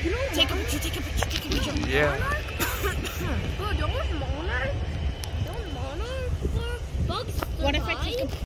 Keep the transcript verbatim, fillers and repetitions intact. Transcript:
You know take a picture, take a picture, take a picture. Yeah. Bro, there was monarch. There was monarch for bugs. What if I take a